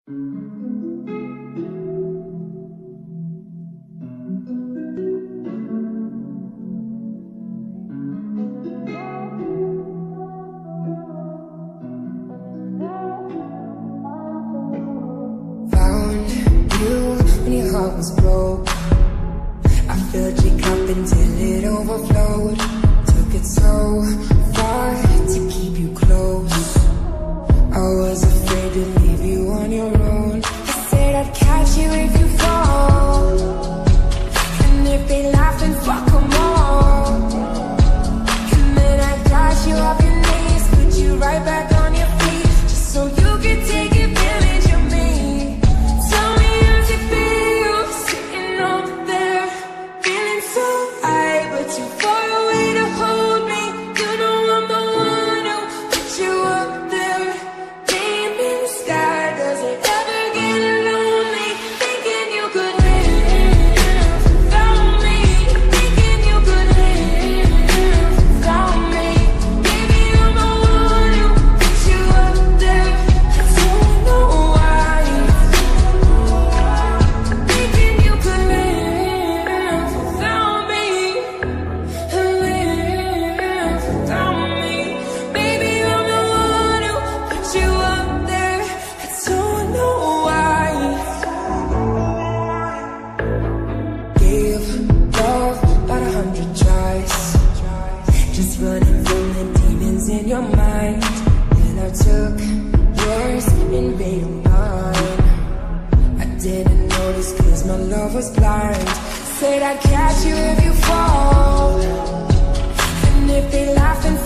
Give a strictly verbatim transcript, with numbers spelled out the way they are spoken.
Found you when your heart was broke. I filled your cup until it overflowed. Took it so far to keep you close. I was afraid to leave you on your own. I said I'd catch you if you fall, and if they laugh, then fuck them all. And then I got you off your knees, put you right back on your feet, just so you could take advantage of me. Tell me how's it feel, sitting over there, feeling so high, but too far away to hold me. You know I'm the one who put you up there. Name in the sky, does it ever get lonely? Thinking you could live without me, thinking you could live without me. Maybe I'm the one who put you up there. I don't know why. Thinking you could live without me, live without me. Maybe I'm the one who put you up there. I don't know why. Gave love about a hundred tries, just running from the demons in your mind. Then I took yours and made them mine. I didn't notice cause my love was blind. Said I'd catch you if you fall, and if they laugh and